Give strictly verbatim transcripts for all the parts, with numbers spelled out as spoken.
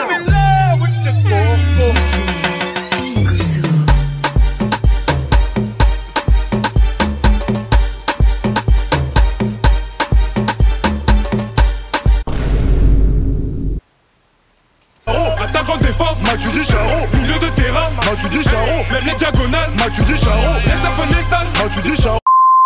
Attaquant défense, Matuidi Charo. Milieu de terrain, Matuidi Charo. Même les diagonales, Matuidi Charo. Les affaires les salles, Matuidi Charo.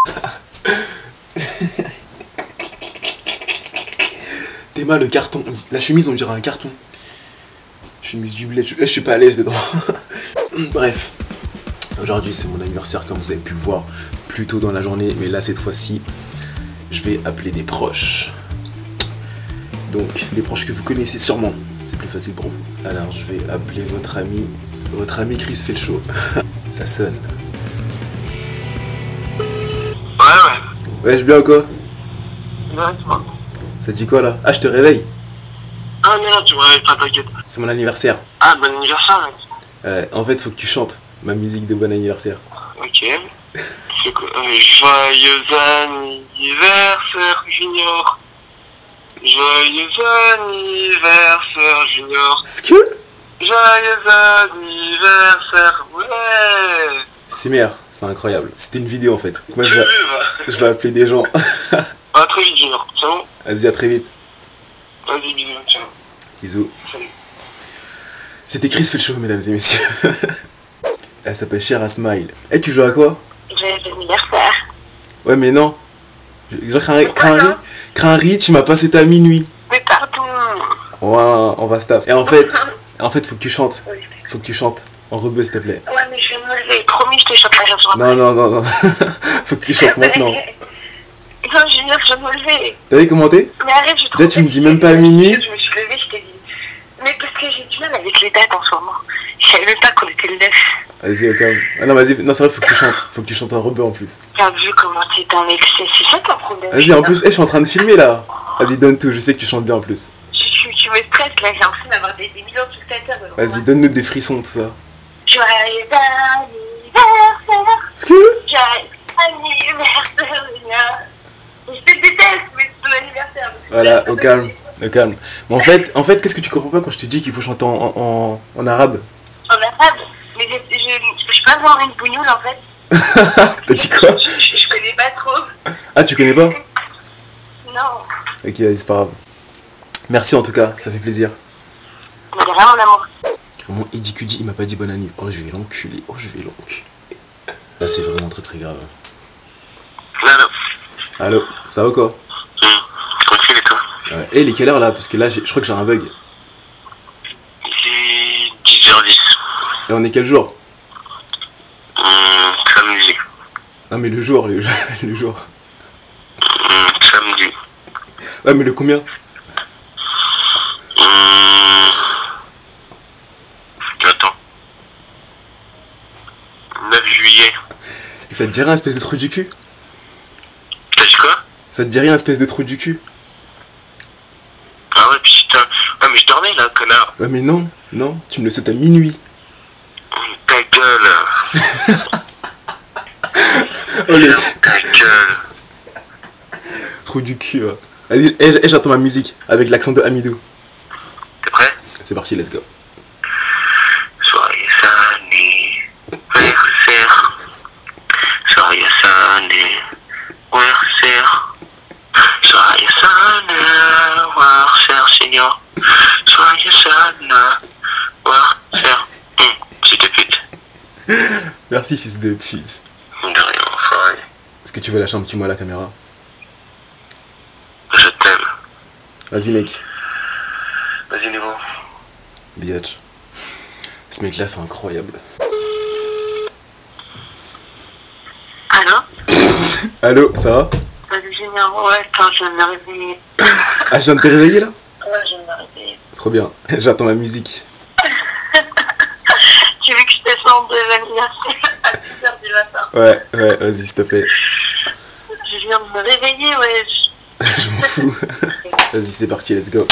T'es mal le carton. La chemise on dirait un carton. Chemise du bled. Je, je suis pas à l'aise dedans. Bref. Aujourd'hui c'est mon anniversaire comme vous avez pu le voir plus tôt dans la journée. Mais là cette fois-ci je vais appeler des proches. Donc des proches que vous connaissez sûrement. C'est plus facile pour vous. Alors je vais appeler votre ami. Votre ami Chris fait le show. Ça sonne. Ouais ouais. Ouais je bien ou quoi? Ouais c'est bon. Ça te dit quoi là? Ah je te réveille. Ah mais non tu me réveilles pas, t'inquiète. C'est mon anniversaire. Ah bon anniversaire mec. Euh, en fait faut que tu chantes ma musique de bon anniversaire. Ok. C'est quoi euh, joyeux anniversaire Junior. Joyeux anniversaire Junior. Ce que? Joyeux anniversaire, ouais. C'est merde, c'est incroyable. C'était une vidéo en fait. Moi je Tu vais, veux, bah. je vais appeler des gens. À très vite Junior, c'est bon? Vas-y à très vite. Vas-y bisous, ciao. Bisous. Salut. C'était Chris fait le show mesdames et messieurs. Elle s'appelle Shera Smile. Eh hey, tu joues à quoi? Joyeux anniversaire. Ouais mais non. Genre Crinry, Crinry, tu m'as pas sauté à minuit. Mais pardon. Ouais, on va se taper. Et en fait, en fait faut que tu chantes. Faut que tu chantes. En rebeu s'il te plaît. Ouais mais je vais me lever. Promis je te chante la chanson après. Non non non non. Faut que tu chantes maintenant. Non Junior je vais me lever. T'as vu comment t'es? Mais arrête je te Déjà tu me dis même pas à minuit. Je me suis levée je t'ai dit. Mais parce que j'ai du mal avec les dates en ce moment. Je savais même pas qu'on était le neuf. Vas-y, calme. Ah non, vas-y, non, c'est vrai, faut que tu chantes. Faut que tu chantes un rebeu en plus. T'as vu comment t'es dans l'excès, c'est ça ton problème. Vas-y, en plus, hey, je suis en train de filmer là. Vas-y, donne tout, je sais que tu chantes bien en plus. Tu, tu, tu me stresses là, j'ai l'impression d'avoir des, des millions de spectateurs. Vas-y, donne-nous des frissons, tout ça. Joyeux anniversaire. Ce que? Joyeux anniversaire, Léna. Je te déteste, mais c'est ton anniversaire. Voilà, au calme, au calme. Mais en fait, en fait, qu'est-ce que tu comprends pas quand je te dis qu'il faut chanter en, en, en, en arabe? En arabe? Mais je, je, je, je peux avoir une bougnoule en fait. T'as dit quoi? je, je, je connais pas trop. Ah, tu connais pas? Non. Ok, vas-y, c'est pas grave. Merci en tout cas, ça fait plaisir. Mais de rien mon amour. Mon Eddie Cudi, il m'a pas dit bonne année. Oh, je vais l'enculer, oh, je vais l'enculer. Là, c'est vraiment très très grave. Allô. Allô, ça va quoi? Mmh. Tranquille et toi? Ouais. Et il est quelle heure là? Parce que là, je crois que j'ai un bug. Il est dix heures dix. Et on est quel jour? Mmh, samedi. Non mais le jour, le, le jour. Mmh, samedi. Ouais mais le combien? Mmh. Attends. neuf juillet. Et ça te dit rien, espèce de trou du cul? T'as dit quoi? Ça te dit rien, espèce de trou du cul? Ah ouais putain. Ouais mais je dormais là, connard. Ouais mais non, non, tu me le sautes à minuit. Ta gueule. Oh le Ta gueule. trou du cul, ouais. Vas-y, hey, hey, j'attends ma musique avec l'accent de Hamidou. T'es prêt? C'est parti, let's go. Soyez anniversaire. Soyez anniversaire. Soyez anniversaire, Seigneur. Soyez anniversaire. Hum, fils de pute. Merci fils de pute. De rien, enfin. Est-ce que tu veux lâcher un petit mot à la caméra? Je t'aime. Vas-y mec. Vas-y, Néo. Biatch. Ce mec là c'est incroyable. Allô? Allô, ça va? Salut Junior, ouais, attends, je viens de me réveiller. Ah, je viens de te réveiller là? Ouais, je viens de me réveiller. Trop bien, j'attends ma musique. Tu veux que je te chante de l'anniversaire à dix heures du matin? Ouais, ouais, vas-y s'il te plaît. Je viens de me réveiller, ouais. Je m'en fous. Vas-y, c'est parti, let's go.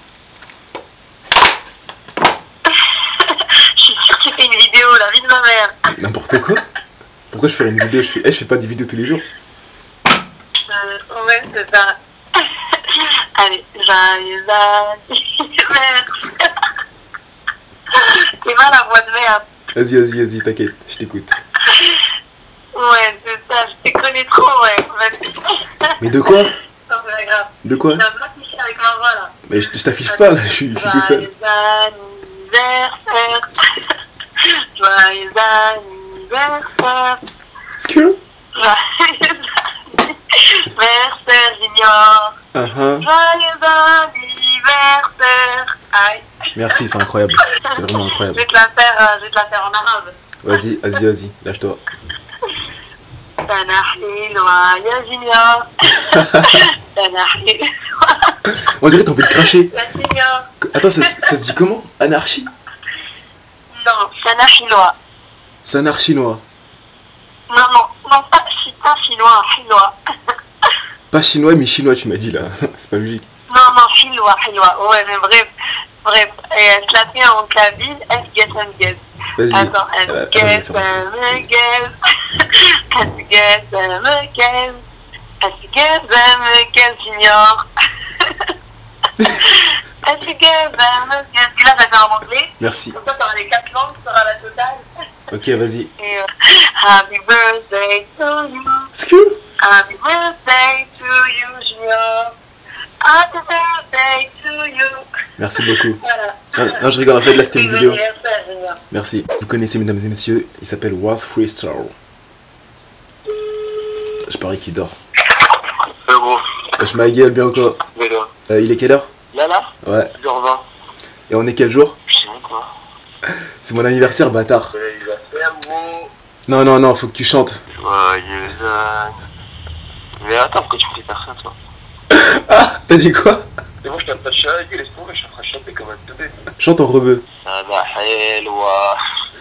Je suis sûre que tu fais une vidéo, la vie de ma mère. N'importe quoi? Pourquoi je ferais une vidéo? Je fais, hey, je fais pas des vidéos tous les jours. Euh, ouais, c'est ça. Allez, joyeux anniversaire. Vas-y, vas-y, vas-y, t'inquiète, je t'écoute. Ouais, c'est ça, je te connais trop, ouais. Vas-y. Mais de quoi? Non, c'est pas grave. De quoi? Je dois pas afficher avec ma voix là. Mais je, je t'affiche pas là, je suis, je suis tout seul. Joyeux anniversaire. Joyeux anniversaire. Excuse? Joyeux anniversaire, Junior. Uh -huh. Joyeux anniversaire. Aïe. Merci, c'est incroyable. C'est vraiment incroyable. Je vais te la faire, euh, je vais te la faire en arabe. Vas-y, vas-y, vas-y, lâche-toi. Tanahi loa, ya Junior. Tanahi. On dirait que t'as envie de cracher. Ya Junior. Attends, ça, ça se dit comment? Anarchie? Non, Tanahi loa. C'est un art chinois. Non, non, non, pas, chi- pas chinois, chinois. Pas chinois, mais chinois, tu m'as dit là. C'est pas logique. Non, non, chinois, chinois. Ouais, mais bref, bref. Et elle se la fait en cabine, elle guesse, elle guesse. Vas-y. Attends, elle Euh, me guesse, vas-y, elle me guesse. Elle me guesse, elle me guesse. Elle me guesse, elle me guesse, Junior. Elle me guesse, elle me guesse. Puis là, ça fait en anglais. Merci. Comme ça, t'auras les quatre langues, t'auras la totale. Ok, vas-y. Et euh, Happy birthday to you. Excuse? Happy birthday to you, Junior. Happy birthday to you. Merci beaucoup. Voilà. Non, non, je rigole, en fait, là c'était une vidéo. Anniversaire, Junior. Merci. Vous connaissez, mesdames et messieurs, il s'appelle Was Freestyle. Je parie qu'il dort. C'est bon. Wesh ma gueule, bien ou quoi? Mais là. Euh, Il est quelle heure? Là, là Ouais. dix heures vingt. Et on est quel jour? Je sais même pas. C'est mon anniversaire, bâtard. Bon anniversaire, gros. Non, non, non, faut que tu chantes. Joyeux anniversaire. Mais attends, pourquoi tu me fais faire ça, toi? Ah, t'as dit quoi? C'est bon, je t'ai pas de chanter, laisse tomber, je suis en train de chanter comme un bébé. Chante en rebeu. Ça va, helwa.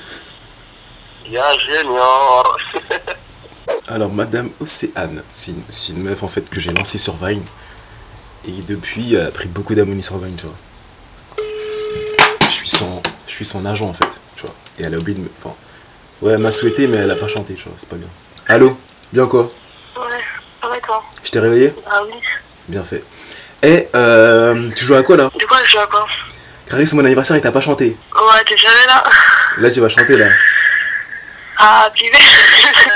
Ya Junior. Alors, Madame Océane, c'est une, c'est une meuf en fait que j'ai lancée sur Vine. Et depuis, elle a pris beaucoup d'abonnés sur Vine, tu vois. Je suis son, je suis son agent en fait, tu vois. Et elle a oublié de me. Enfin, ouais, elle m'a souhaité, mais elle a pas chanté, tu vois, c'est pas bien. Allô? Bien quoi? Ouais, ça va toi? Je t'ai réveillé? Ah oui. Bien fait. Et euh, tu joues à quoi là? Du coup, je joue à quoi? Carré, c'est mon anniversaire et t'as pas chanté. Ouais, t'es jamais là. Là, tu vas chanter là. Happy birthday.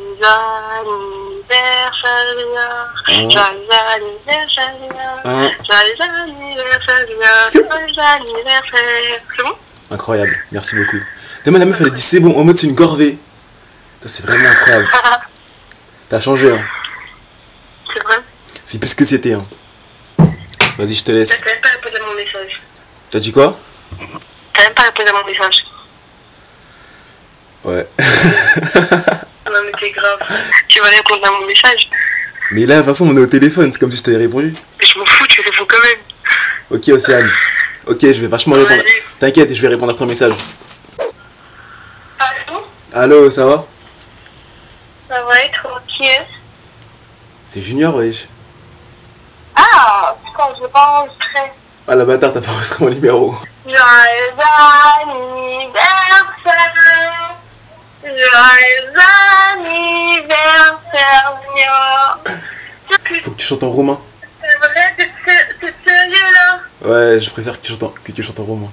Anniversaire. Joyeux anniversaire. Hein? Joyeux anniversaire. Joyeux anniversaire. C'est bon? Incroyable, merci beaucoup. Tellement la meuf elle a dit c'est bon, en mode c'est une corvée. Putain, c'est vraiment incroyable. T'as changé hein. C'est vrai? C'est plus ce que c'était hein. Vas-y, je te laisse. T'as même pas répondu à mon message. T'as dit quoi? T'as même pas répondu à mon message. Ouais. Non mais c'est grave. Tu vas répondre à mon message. Mais là, de toute façon, on est au téléphone, c'est comme si je t'avais répondu. Mais je m'en fous, tu réponds quand même. Ok, Océane. Ok, je vais vachement répondre. Vas-y. T'inquiète, je vais répondre à ton message. Allô? Allô, ça va? Ça va être tranquille. C'est Junior, wesh. Ah, putain, je vais pas enregistrer. Ah la bâtard, t'as pas enregistré mon numéro. Joyeux anniversaire. Joyeux anniversaire, Junior. Faut que tu chantes en roumain. C'est vrai, t'es sé- t'es sérieux là? Ouais, je préfère que tu chantes en, que tu chantes en roumain.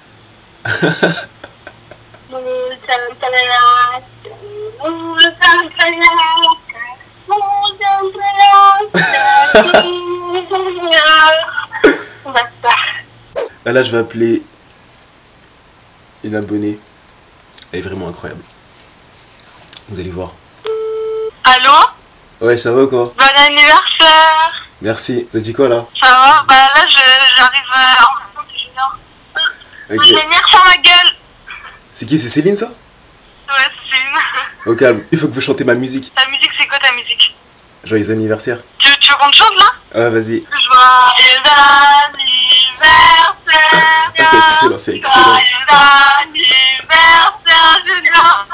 Ah, là, je vais appeler une abonnée. Elle est vraiment incroyable. Vous allez voir. Allô? Ouais, ça va ou quoi? Bon anniversaire. Merci. Ça dit quoi là? Ça va? Bah là je- j'arrive euh, en même temps que Junior. Bon Ok. anniversaire ma gueule. C'est qui? C'est Céline ça? Ouais, c'est une. Au calme. Il faut que vous chantez ma musique. Ta musique c'est quoi ta musique? Joyeux anniversaire. Tu, tu veux qu'on te chante là? Ah, vas-y. Joyeux anniversaire. Ah, c'est excellent, c'est excellent. Joyeux anniversaire Junior.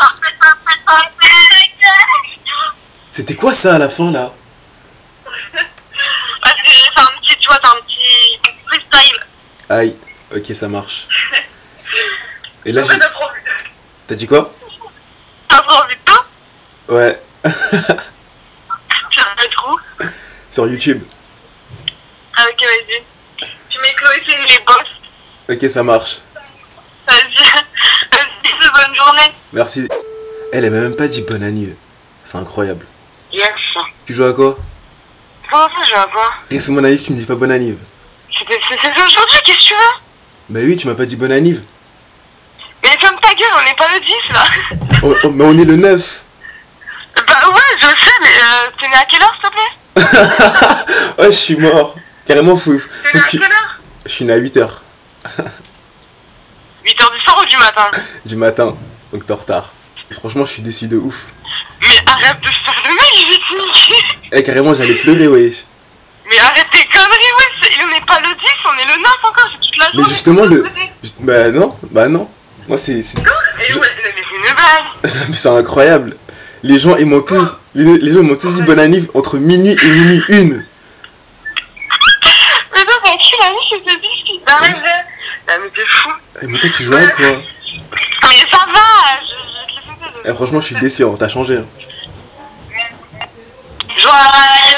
C'était quoi ça à la fin là? Parce que j'ai fait un petit, tu vois, c'est un petit freestyle. Aïe. Ok, ça marche. Et là, j'ai... T'as trop envie- T'as dit quoi? t'as trop envie de toi? Ouais. Tu vas mettre où? Sur YouTube. Ah ok, vas-y. Tu mets Chloé, c'est les boss. Ok, ça marche. Vas-y. Vas-y, bonne journée. Merci. Elle, elle m'a même pas dit bonne anniv. C'est incroyable. Yes. Tu joues à quoi? Comment ça, je vais voir? Et c'est mon anniv, tu me dis pas bonne anniv. C'est aujourd'hui, qu'est-ce que tu veux? Bah oui, tu m'as pas dit bonne anniv. Mais ferme ta gueule, on n'est pas le dix là. Oh, oh, mais on est le neuf. Bah ouais, je sais, mais euh, t'es né à quelle heure, s'il te plaît? Ouais, je suis mort. Carrément fou. T'es né à quelle heure? Je suis né à huit heures. huit heures du soir ou du matin? Du matin, donc t'es en retard. Et franchement, je suis déçu de ouf. Mais arrête de faire le mec, je vais te niquer. Eh, carrément, j'allais pleurer, wesh. Mais arrête tes conneries, ouais, on n'est pas le dix, on est le neuf encore, c'est toute la journée. Mais justement, le. Juste... Bah non, bah non. Moi, c'est. Et ouais, mais c'est une blague. Mais c'est incroyable. Les gens, ils m'ont tous. Les, les gens m'ont tous dit bonne anniv entre minuit et minuit une. Mais non, bah, qui l'a mis, je te dis, arrête, ah, mais t'es fou. Et mais toi, tu jouais à quoi? Mais ça va, je, je te laisse faire. Eh, franchement, je suis déçu, hein, t'as changé. Hein. Joyeux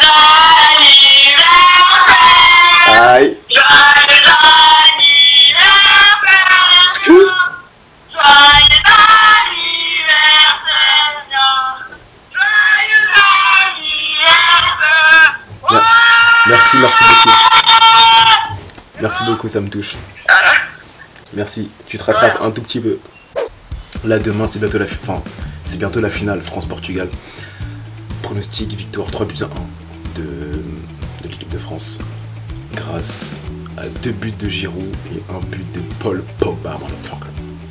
anniversaire. Aïe. Joyeux anniversaire. Scu. Joyeux anniversaire. Joyeux anniversaire. Merci, merci beaucoup. Merci beaucoup, ça me touche. Merci, tu te rattrapes un tout petit peu. Là, demain, c'est bientôt la fin. C'est bientôt la finale, France-Portugal. Pronostic, victoire trois buts à un de, de l'équipe de France. Grâce à deux buts de Giroud et un but de Paul Pogba, motherfucker.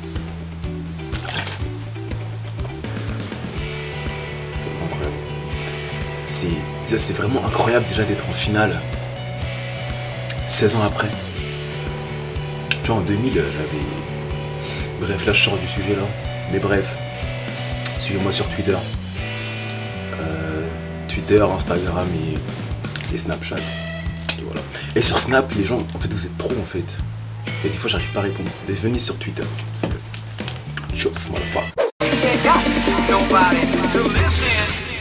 C'est incroyable. C'est, c'est vraiment incroyable déjà d'être en finale. seize ans après. Tu vois, en deux mille, j'avais... Bref, là, je sors du sujet, là. Mais bref, suivez-moi sur Twitter. Euh, Twitter, Instagram et, et Snapchat. Et voilà. Et sur Snap, les gens, en fait, vous êtes trop, en fait. Et des fois, j'arrive pas à répondre. Mais venez sur Twitter, s'il vous plaît. Chose, motherfucker.